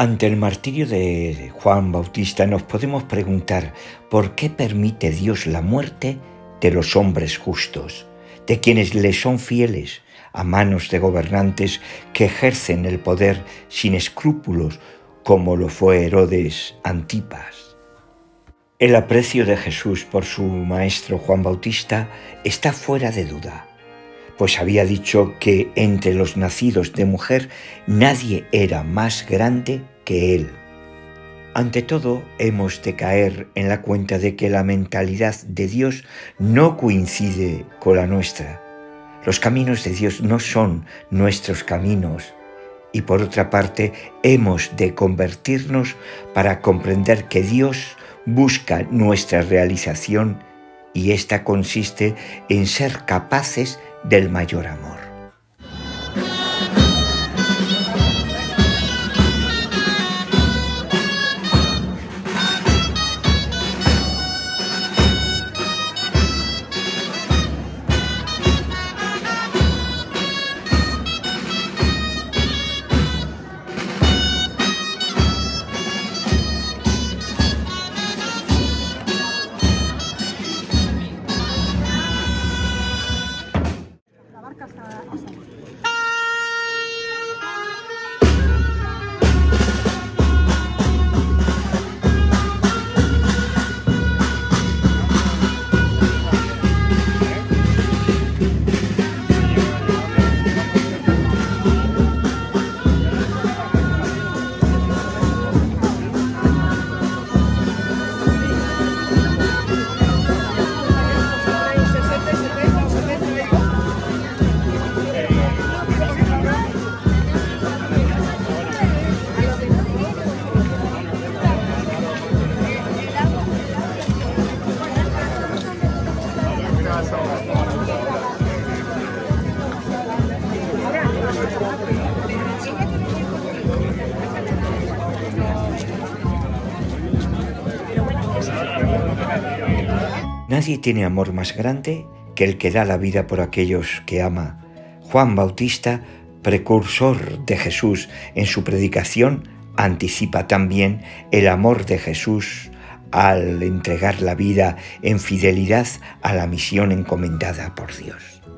Ante el martirio de Juan Bautista nos podemos preguntar por qué permite Dios la muerte de los hombres justos, de quienes le son fieles, a manos de gobernantes que ejercen el poder sin escrúpulos, como lo fue Herodes Antipas. El aprecio de Jesús por su maestro Juan Bautista está fuera de duda, pues había dicho que entre los nacidos de mujer nadie era más grande que él. Ante todo, hemos de caer en la cuenta de que la mentalidad de Dios no coincide con la nuestra. Los caminos de Dios no son nuestros caminos. Y por otra parte, hemos de convertirnos para comprender que Dios busca nuestra realización y esta consiste en ser capaces del mayor amor. Nadie tiene amor más grande que el que da la vida por aquellos que ama. Juan Bautista, precursor de Jesús en su predicación, anticipa también el amor de Jesús al entregar la vida en fidelidad a la misión encomendada por Dios.